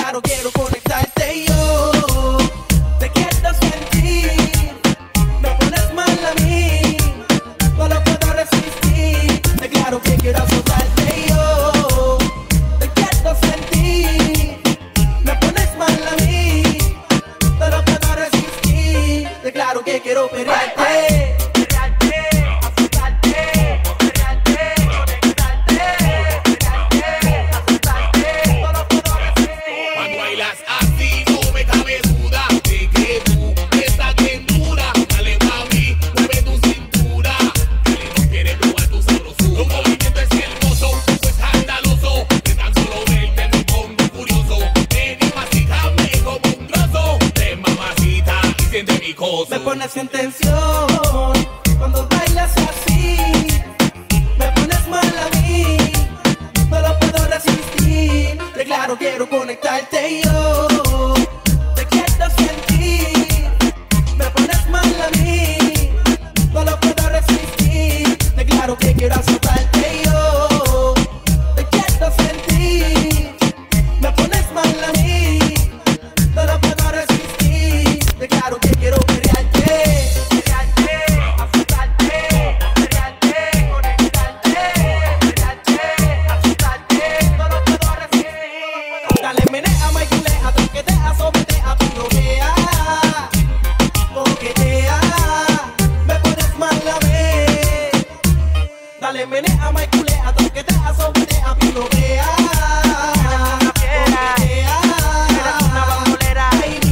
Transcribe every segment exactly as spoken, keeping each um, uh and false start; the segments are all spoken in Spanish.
claro quiero conectarte y yo te quiero sentir. Me pones mal a mí, no lo puedo resistir. De claro que quiero azotarte y yo te quiero sentir. Me pones mal a mí, no lo puedo resistir. De claro que quiero pelearte. Me pones en tensión cuando bailas así. Me pones mal a mí, no lo puedo resistir. De claro quiero conectarte y yo te quiero sentir. Me pones mal a mí, no lo puedo resistir. De claro que quiero azotarte y yo te quiero sentir. Me pones mal a mí, no lo puedo resistir. De claro que quiero dale, menea, maiculea, toquetea, sobetea, pilobea. Eres una bambolera.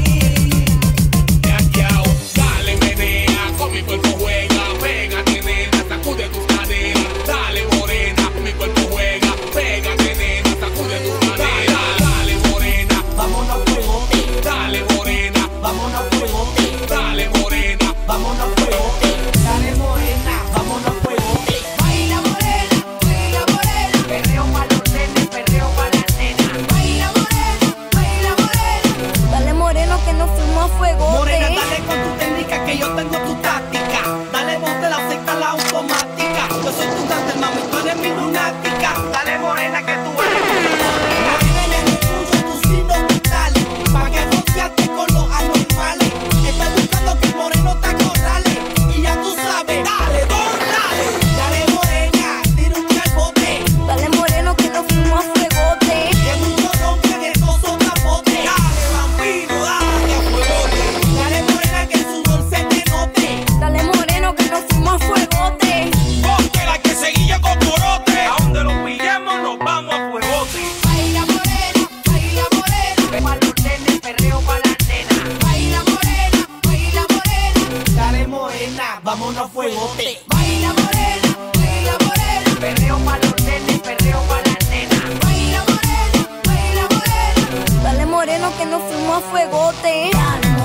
Dale, menea, con mi cuerpo juega. Pégate, nena, sacude tus caderas. Dale, morena, con mi cuerpo juega. Pégate, nena, sacude tus caderas. Dale, morena, vámonos fuego. dale, morena, Vámonos fuego. dale, morena, Vámonos fuego. Dale, morena, vámonos fuego. Morena, dale con tu técnica que yo tengo tu táctica. Dale, vos te la aceptas la automática. Yo soy tu cártel, mami, tú eres mi lunática. Dale, morena, que tú eres mi lunática. Morena, en el pulso tus signos vitales, pa' que asociaste con los anormales. Estás buscando que el moreno te acorrale, y ya tú sabes, dale, don, dale. Dale, morena, tira un calbote. Dale, moreno, que nos fuimos a fuegote. Que mucho rompen estos capote. Dale, vampiro, dale a fuegote. Dale, morena, que el sudor se te note. Dale, moreno, que nos fuimos a fuegote. Cóctela que seguilla con corote. A donde los pillemos nos vamos a fuegote. Baila morena, baila morena. Pa' los nenes, perreo pa' las nenas. Baila morena, baila morena. Dale, morena, vámonos a fuegote. Baila morena, baila morena. Perreo pa' los nenes, perreo pa' las nenas. Baila morena, baila morena. Dale, moreno, que nos fuimos a fuegote.